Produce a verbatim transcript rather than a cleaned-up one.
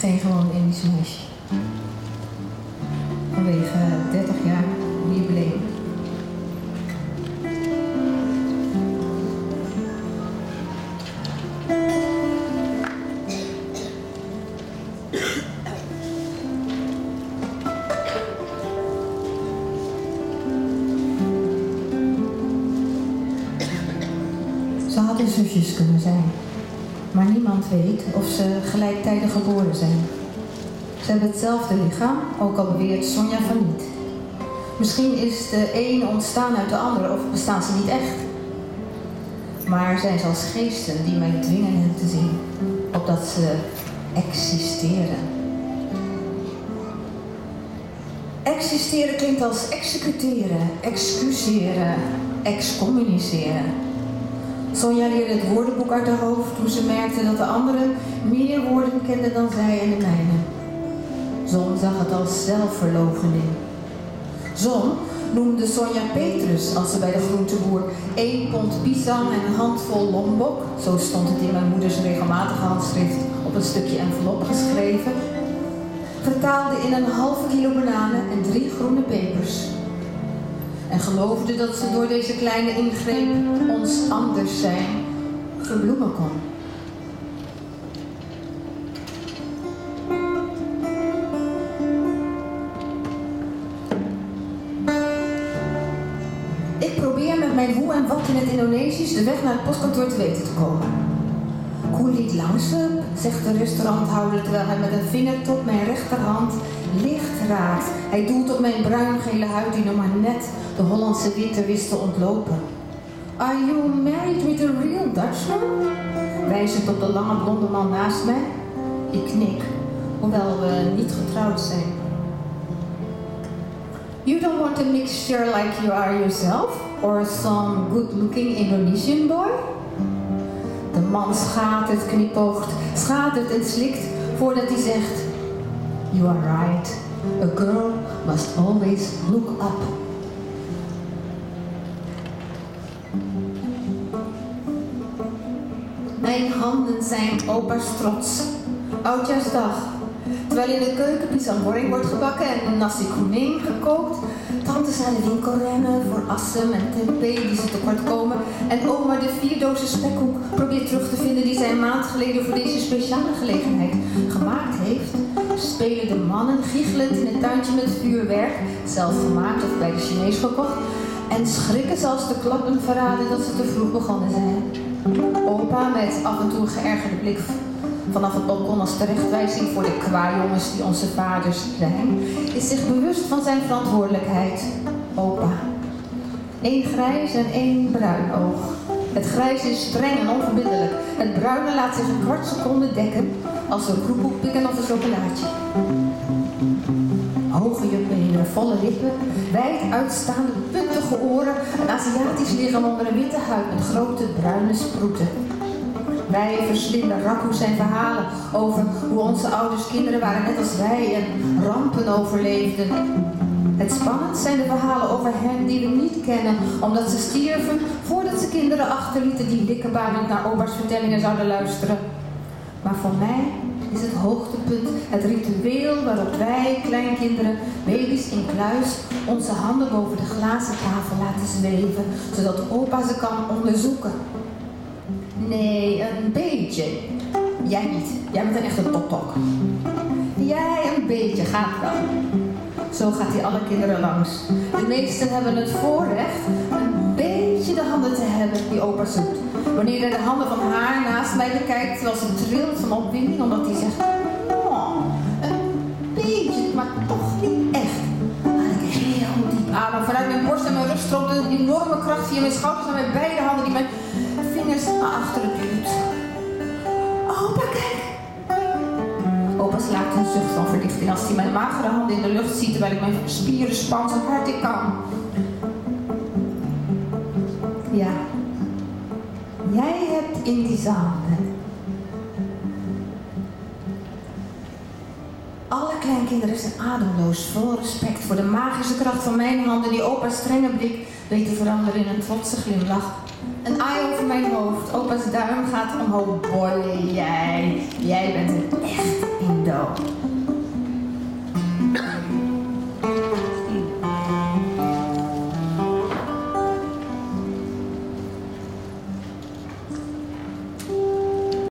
geen gewoon Indisch meisje. Vanwege dertig jaar jubileum. Ze hadden zusjes kunnen zijn, maar niemand weet of ze gelijktijdig geboren zijn. Ze hebben hetzelfde lichaam, ook al beweert Sonja van niet. Misschien is de een ontstaan uit de andere of bestaan ze niet echt. Maar zijn ze als geesten die mij dwingen hen te zien, opdat ze existeren. Existeren klinkt als executeren, excuseren, excommuniceren. Sonja leerde het woordenboek uit haar hoofd toen ze merkte dat de anderen meer woorden kenden dan zij en de mijne. Zon zag het als zelfverloochening. Zon noemde Sonja Petrus als ze bij de groenteboer één pond pisang en een handvol lombok, zo stond het in mijn moeders regelmatige handschrift op een stukje envelop geschreven, vertaalde in een halve kilo bananen en drie groene pepers. En geloofde dat ze door deze kleine ingreep ons anders zijn verbloemen kon. Ik probeer met mijn hoe en wat in het Indonesisch de weg naar het postkantoor te weten te komen. Kulit langsep, zegt de restauranthouder terwijl hij met een vingertop mijn rechterhand licht raakt. Hij doelt op mijn bruingele huid die nog maar net de Hollandse winter wist te ontlopen. Are you married with a real Dutchman? Wijzend op de lange blonde man naast mij. Ik knik, hoewel we niet getrouwd zijn. You don't want a mixture like you are yourself? Or some good-looking Indonesian boy? De man schatert, knipoogt, schatert en slikt voordat hij zegt: You are right. A girl must always look up. Mijn handen zijn opa's trots. Oudjaarsdag. Terwijl in de keuken pisang goreng wordt gebakken en nasi kuning gekookt, tantes naar de winkel rennen voor assem en tempeh die ze tekort komen en oma de vier dozen spekkoek probeert terug te vinden die zij een maand geleden voor deze speciale gelegenheid gemaakt heeft, spelen de mannen giechelend in het tuintje met vuurwerk, zelf gemaakt of bij de Chinees gekocht, en schrikken ze als de klappen verraden dat ze te vroeg begonnen zijn. Opa, met af en toe een geërgerde blik vanaf het balkon als terechtwijzing voor de kwajongens die onze vaders zijn, is zich bewust van zijn verantwoordelijkheid. Opa. Eén grijs en één bruin oog. Het grijs is streng en onverbiddelijk. Het bruine laat zich een kwart seconde dekken als een roepoek pikken of een chocolaatje. Hoge jubbenen, volle lippen, wijd uitstaande puntige oren, een Aziatisch lichaam onder een witte huid met grote bruine sproeten. Wij verslinden Raku zijn verhalen over hoe onze ouders kinderen waren net als wij en rampen overleefden. Het spannend zijn de verhalen over hen die we niet kennen, omdat ze stierven voordat ze kinderen achterlieten die likkenbarend naar opa's vertellingen zouden luisteren. Maar voor mij is het hoogtepunt het ritueel waarop wij, kleinkinderen, baby's in kluis, onze handen boven de glazen tafel laten zweven, zodat opa ze kan onderzoeken. Nee, een beetje. Jij niet. Jij bent een echte tok-tok. Jij een beetje, gaat wel. Zo gaat hij alle kinderen langs. De meesten hebben het voorrecht een beetje de handen te hebben die opa zoekt. Wanneer hij de handen van haar naast mij bekijkt, terwijl ze trilt van opwinding, omdat hij zegt: Oh, een beetje, maar toch niet echt. Haal ik heel diep adem. Vanuit mijn borst en mijn rug stroomt een enorme kracht via mijn schouders naar mijn beide handen die mijn vingers naar achteren duwt. Opa, kijk! Opa slaakt een zucht van verlichting als hij mijn magere handen in de lucht ziet terwijl ik mijn spieren span zo hard ik kan. Ja, jij hebt Indische handen. Alle kleinkinderen zijn ademloos, vol respect voor de magische kracht van mijn handen die opa's strenge blik weet te veranderen in een trotse glimlach. Een aai over mijn hoofd, opa's duim gaat omhoog. Boy, jij, jij bent